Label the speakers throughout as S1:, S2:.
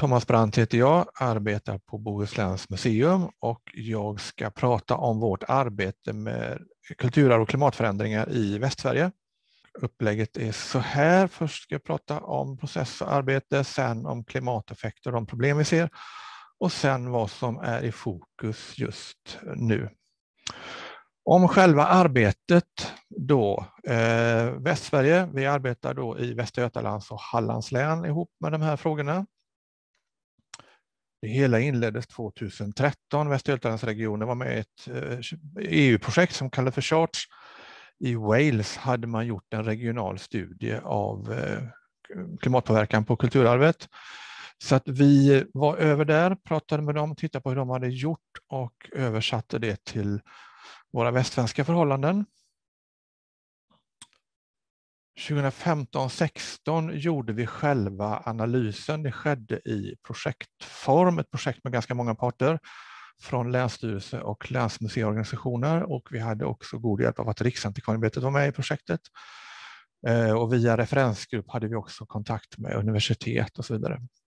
S1: Thomas Brandt heter jag, arbetar på Bohusläns museum och jag ska prata om vårt arbete med kulturarv och klimatförändringar i Västsverige. Upplägget är så här: först ska jag prata om process och arbete, sen om klimateffekter och de problem vi ser och sen vad som är i fokus just nu. Om själva arbetet då, Västsverige, vi arbetar då i Västra Götalands och Hallands län ihop med de här frågorna. Det hela inleddes 2013. Västra Götalandsregionen var med i ett EU-projekt som kallades för Charts. I Wales hade man gjort en regional studie av klimatpåverkan på kulturarvet. Så att vi var över där, pratade med dem, tittade på hur de hade gjort och översatte det till våra västsvenska förhållanden. 2015-16 gjorde vi själva analysen. Det skedde i projektform, ett projekt med ganska många parter från länsstyrelse och länsmuseiorganisationer, och vi hade också god hjälp av att Riksantikvarieämbetet var med i projektet. Och via referensgrupp hade vi också kontakt med universitet och så vidare.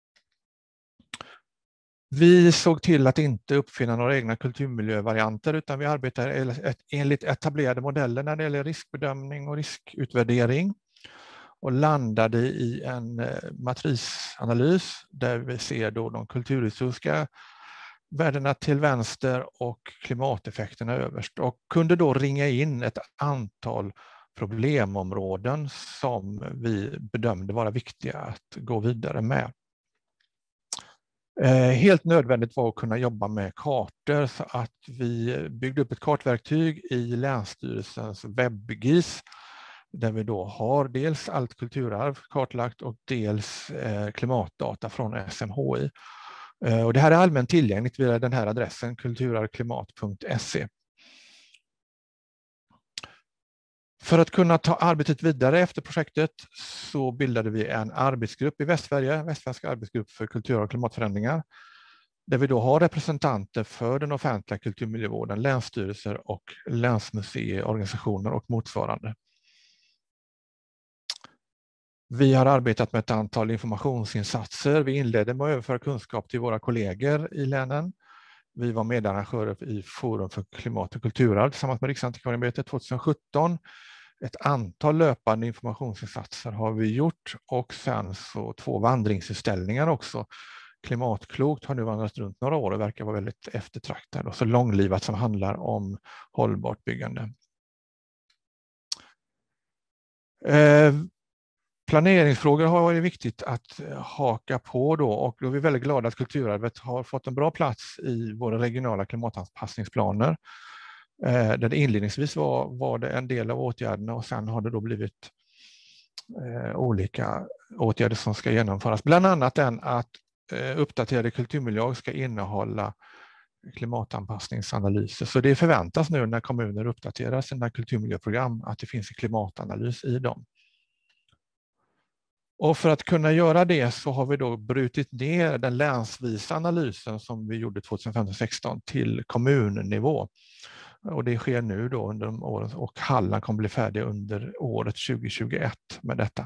S1: Vi såg till att inte uppfinna några egna kulturmiljövarianter, utan vi arbetar enligt etablerade modeller när det gäller riskbedömning och riskutvärdering och landade i en matrisanalys där vi ser då de kulturhistoriska värdena till vänster och klimateffekterna överst, och kunde då ringa in ett antal problemområden som vi bedömde vara viktiga att gå vidare med. Helt nödvändigt var att kunna jobba med kartor, så att vi byggde upp ett kartverktyg i Länsstyrelsens WebGIS där vi då har dels allt kulturarv kartlagt och dels klimatdata från SMHI. Och det här är allmänt tillgängligt via den här adressen kulturarvklimat.se. För att kunna ta arbetet vidare efter projektet så bildade vi en arbetsgrupp i Västsverige, Västsvenska arbetsgrupp för kulturarv och klimatförändringar, där vi då har representanter för den offentliga kulturmiljövården, länsstyrelser och länsmuseiorganisationer och motsvarande. Vi har arbetat med ett antal informationsinsatser. Vi inledde med att överföra kunskap till våra kollegor i länen. Vi var medarrangörer i Forum för klimat och kulturarv tillsammans med Riksantikvarieämbetet 2017. Ett antal löpande informationsinsatser har vi gjort, och sen så 2 vandringsutställningar också. Klimatklokt har nu vandrat runt några år och verkar vara väldigt eftertraktad och så långlivat, som handlar om hållbart byggande. Planeringsfrågor har varit viktigt att haka på då, och då är vi väldigt glada att kulturarvet har fått en bra plats i våra regionala klimatanpassningsplaner. Där det inledningsvis var det en del av åtgärderna, och sen har det då blivit olika åtgärder som ska genomföras. Bland annat den att uppdaterade kulturmiljöer ska innehålla klimatanpassningsanalyser. Så det förväntas nu när kommuner uppdaterar sina kulturmiljöprogram att det finns en klimatanalys i dem. Och för att kunna göra det så har vi då brutit ner den länsvisa analysen som vi gjorde 2015-16 till kommunnivå. Och det sker nu då under de åren, och Halland kommer bli färdig under året 2021 med detta.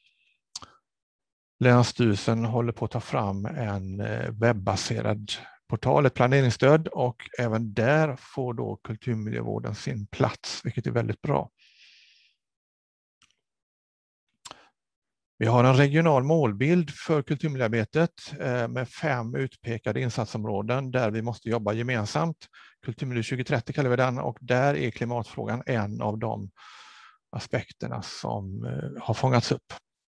S1: Länsstyrelsen håller på att ta fram en webbaserad portal, ett planeringsstöd, och även där får då kulturmiljövården sin plats, vilket är väldigt bra. Vi har en regional målbild för kulturmiljöarbetet med 5 utpekade insatsområden där vi måste jobba gemensamt. Kulturmiljö 2030 kallar vi den, och där är klimatfrågan en av de aspekterna som har fångats upp.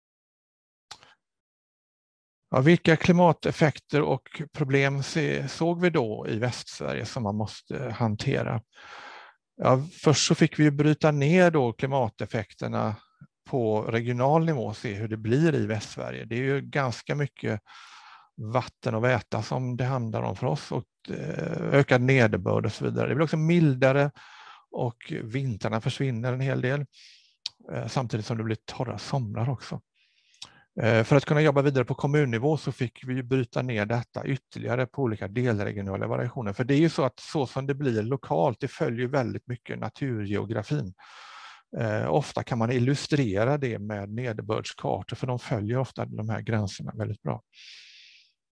S1: Ja, vilka klimateffekter och problem såg vi då i Västsverige som man måste hantera? Ja, först så fick vi bryta ner då klimateffekterna på regional nivå, se hur det blir i Västsverige. Det är ju ganska mycket vatten och väta som det handlar om för oss, och ökad nederbörd och så vidare. Det blir också mildare och vintrarna försvinner en hel del, samtidigt som det blir torra somrar också. För att kunna jobba vidare på kommunnivå så fick vi bryta ner detta ytterligare på olika delregionala variationer. För det är ju så att så som det blir lokalt, det följer väldigt mycket naturgeografin. Ofta kan man illustrera det med nederbördskartor, för de följer ofta de här gränserna väldigt bra.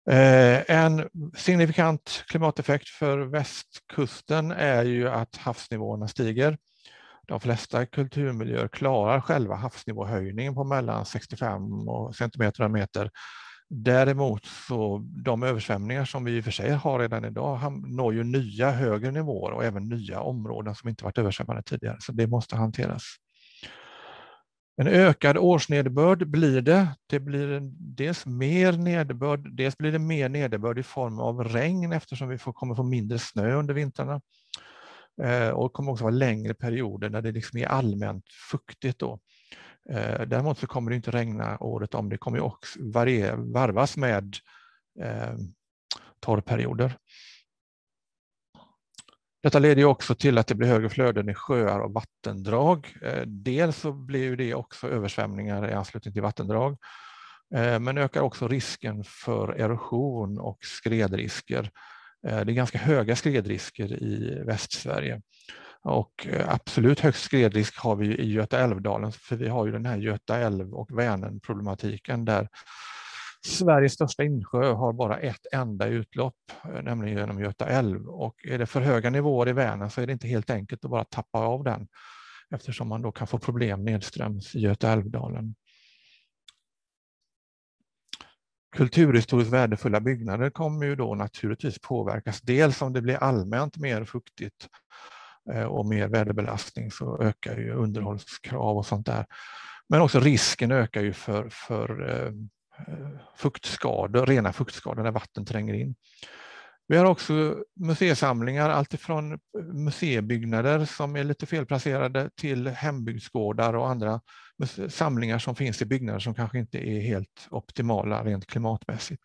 S1: En signifikant klimateffekt för västkusten är ju att havsnivåerna stiger. De flesta kulturmiljöer klarar själva havsnivåhöjningen på mellan 65 centimeter och meter. Däremot så de översvämningar som vi i och för sig har redan idag når ju nya högre nivåer och även nya områden som inte varit översvämmade tidigare. Så det måste hanteras. En ökad årsnederbörd blir det. Det blir dels mer nederbörd, dels blir det mer nederbörd i form av regn eftersom vi kommer få mindre snö under vintrarna. Och det kommer också vara längre perioder när det liksom är allmänt fuktigt då. Däremot så kommer det inte regna året om. Det kommer ju också varvas med torrperioder. Detta leder ju också till att det blir högre flöden i sjöar och vattendrag. Dels så blir det också översvämningar i anslutning till vattendrag. Men ökar också risken för erosion och skredrisker. Det är ganska höga skredrisker i Västsverige. Och absolut högst skredrisk har vi i Götaälvdalen, för vi har ju den här Göta älv- och Vänern-problematiken där Sveriges största insjö har bara ett enda utlopp, nämligen genom Göta älv. Och är det för höga nivåer i Vänern så är det inte helt enkelt att bara tappa av den, eftersom man då kan få problem nedströms i Götaälvdalen. Kulturhistoriskt värdefulla byggnader kommer ju då naturligtvis påverkas. Dels om det blir allmänt mer fuktigt och mer väderbelastning så ökar ju underhållskrav och sånt där. Men också risken ökar ju för fuktskador, rena fuktskador när vatten tränger in. Vi har också museisamlingar, alltifrån museibyggnader som är lite felplacerade till hembygdsgårdar och andra samlingar som finns i byggnader som kanske inte är helt optimala rent klimatmässigt.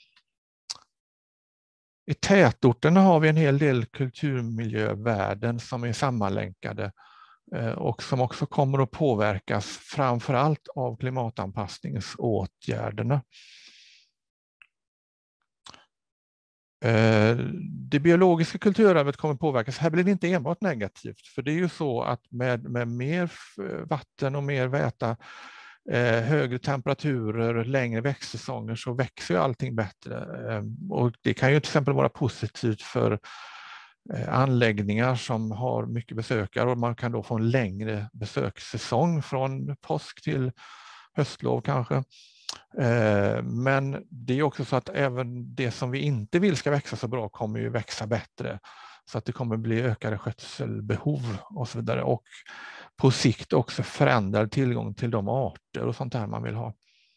S1: I tätorterna har vi en hel del kulturmiljövärden som är sammanlänkade och som också kommer att påverkas framförallt av klimatanpassningsåtgärderna. Det biologiska kulturarvet kommer påverkas. Här blir det inte enbart negativt, för det är ju så att med mer vatten och mer väta, högre temperaturer, längre växtsäsonger så växer ju allting bättre. Och det kan ju till exempel vara positivt för anläggningar som har mycket besökare och man kan då få en längre besökssäsong från påsk till höstlov kanske. Men det är också så att även det som vi inte vill ska växa så bra kommer ju växa bättre. Så att det kommer bli ökade skötselbehov och så vidare. Och på sikt också förändrad tillgång till de arter och sånt där man vill ha.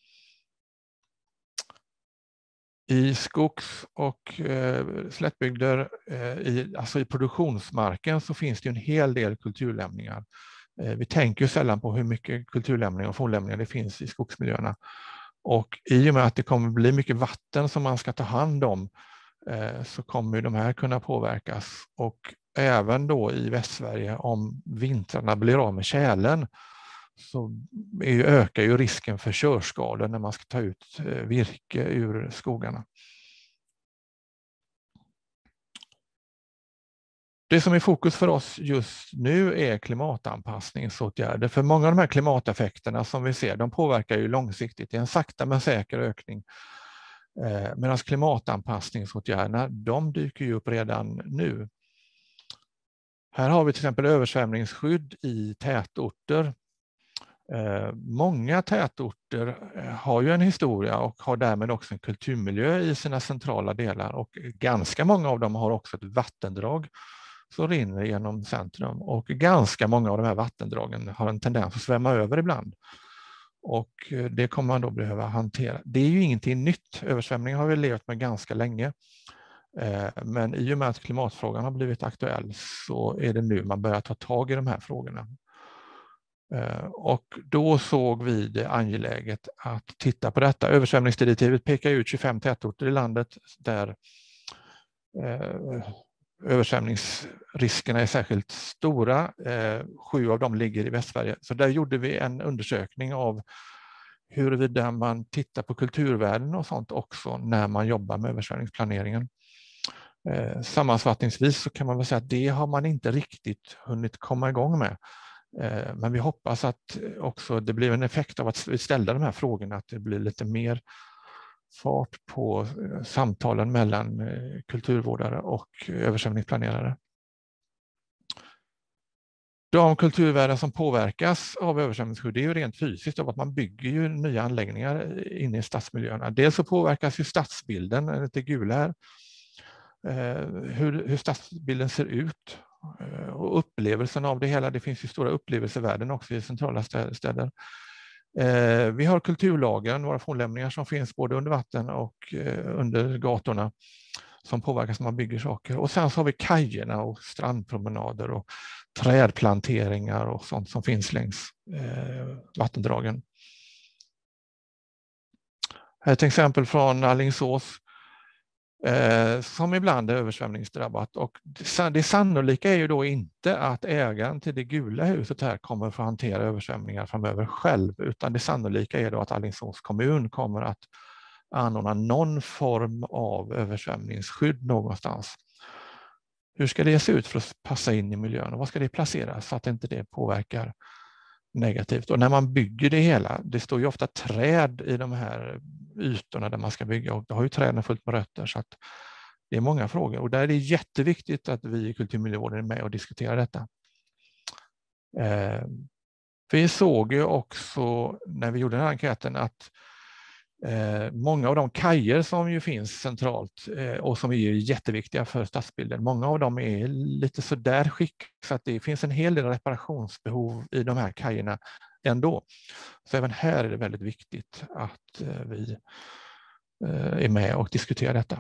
S1: I skogs- och slättbygder, alltså i produktionsmarken så finns det en hel del kulturlämningar. Vi tänker ju sällan på hur mycket kulturlämningar och fornlämningar det finns i skogsmiljöerna. Och i och med att det kommer bli mycket vatten som man ska ta hand om så kommer de här kunna påverkas. Och även då i Västsverige om vintrarna blir av med tjälen så ökar ju risken för körskador när man ska ta ut virke ur skogarna. Det som är fokus för oss just nu är klimatanpassningsåtgärder. För många av de här klimateffekterna som vi ser, de påverkar ju långsiktigt. Det är en sakta men säker ökning. Medan klimatanpassningsåtgärderna, de dyker ju upp redan nu. Här har vi till exempel översvämningsskydd i tätorter. Många tätorter har ju en historia och har därmed också en kulturmiljö i sina centrala delar. Och ganska många av dem har också ett vattendrag som rinner genom centrum. Och ganska många av de här vattendragen har en tendens att svämma över ibland. Och det kommer man då behöva hantera. Det är ju ingenting nytt. Översvämningar har vi levt med ganska länge. Men i och med att klimatfrågan har blivit aktuell så är det nu man börjar ta tag i de här frågorna. Och då såg vi det angeläget att titta på detta. Översvämningsdirektivet pekar ut 25 tätorter i landet där översvämningsriskerna är särskilt stora. 7 av dem ligger i Västsverige. Så där gjorde vi en undersökning av huruvida man tittar på kulturvärden och sånt också när man jobbar med översvämningsplaneringen. Sammanfattningsvis så kan man väl säga att det har man inte riktigt hunnit komma igång med. Men vi hoppas att också det blir en effekt av att vi ställer de här frågorna, att det blir lite mer fart på samtalen mellan kulturvårdare och översvämningsplanerare. De kulturvärden som påverkas av översvämningsskydd är ju rent fysiskt av att man bygger ju nya anläggningar inne i stadsmiljöerna. Dels så påverkas ju stadsbilden, det gula här, hur stadsbilden ser ut och upplevelsen av det hela. Det finns ju stora upplevelsevärden också i centrala städer. Vi har kulturlagen, våra fornlämningar som finns både under vatten och under gatorna som påverkas när man bygger saker. Och sen så har vi kajerna och strandpromenader och trädplanteringar och sånt som finns längs vattendragen. Här är ett exempel från Alingsås som ibland är översvämningsdrabbat. Och det sannolika är ju då inte att ägaren till det gula huset här kommer att få hantera översvämningar framöver själv, utan det sannolika är då att Alingsås kommun kommer att anordna någon form av översvämningsskydd någonstans. Hur ska det se ut för att passa in i miljön och vad ska det placeras så att inte det påverkar negativt? Och när man bygger det hela, det står ju ofta träd i de här ytorna där man ska bygga och då har ju träden fullt med rötter så att det är många frågor och där är det jätteviktigt att vi i kulturmiljövården är med och diskuterar detta. Vi såg ju också när vi gjorde den här enkäten att många av de kajer som ju finns centralt och som är ju jätteviktiga för stadsbilden, många av dem är lite så där skick så att det finns en hel del reparationsbehov i de här kajerna ändå. Så även här är det väldigt viktigt att vi är med och diskuterar detta.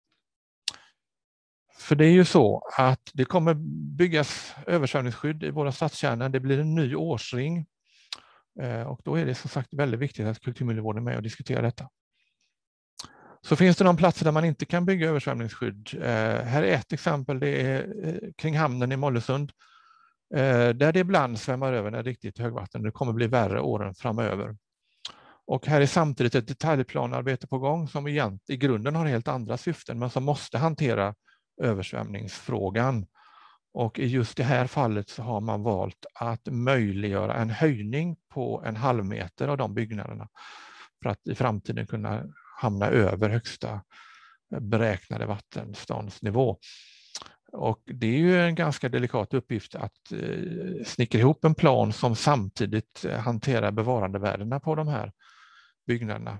S1: För det är ju så att det kommer byggas översvämningsskydd i våra stadskärnor, det blir en ny årsring. Och då är det som sagt väldigt viktigt att kulturmiljövården är med och diskuterar detta. Så finns det någon platser där man inte kan bygga översvämningsskydd. Här är ett exempel, det är kring hamnen i Mollösund. Där det ibland svämmar över när det är riktigt högvatten. Det kommer bli värre åren framöver. Och här är samtidigt ett detaljplanarbete på gång som i grunden har helt andra syften men som måste hantera översvämningsfrågan. Och i just det här fallet så har man valt att möjliggöra en höjning på 1,5 meter av de byggnaderna för att i framtiden kunna hamna över högsta beräknade vattenståndsnivå. Och det är ju en ganska delikat uppgift att snickra ihop en plan som samtidigt hanterar bevarandevärdena på de här byggnaderna.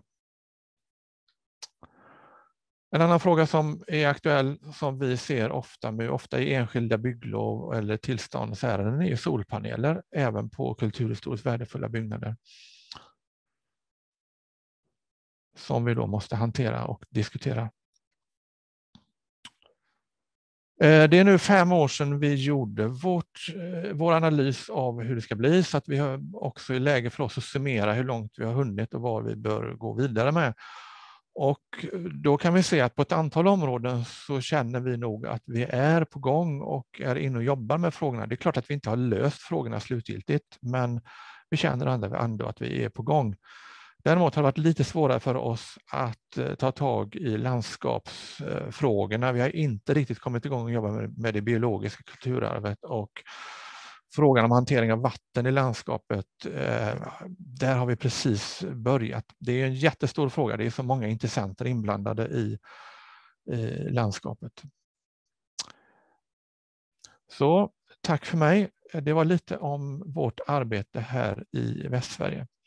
S1: En annan fråga som är aktuell som vi ser ofta i enskilda bygglov eller tillståndsärenden är solpaneler även på kulturhistoriskt värdefulla byggnader. Som vi då måste hantera och diskutera. Det är nu 5 år sedan vi gjorde vår analys av hur det ska bli så att vi har också i läge för oss att summera hur långt vi har hunnit och vad vi bör gå vidare med. Och då kan vi se att på ett antal områden så känner vi nog att vi är på gång och är inne och jobbar med frågorna. Det är klart att vi inte har löst frågorna slutgiltigt, men vi känner ändå att vi är på gång. Däremot har det varit lite svårare för oss att ta tag i landskapsfrågorna. Vi har inte riktigt kommit igång och jobba med det biologiska kulturarvet och frågan om hantering av vatten i landskapet, där har vi precis börjat. Det är en jättestor fråga, det är så många intressenter inblandade i landskapet. Så tack för mig. Det var lite om vårt arbete här i Västsverige.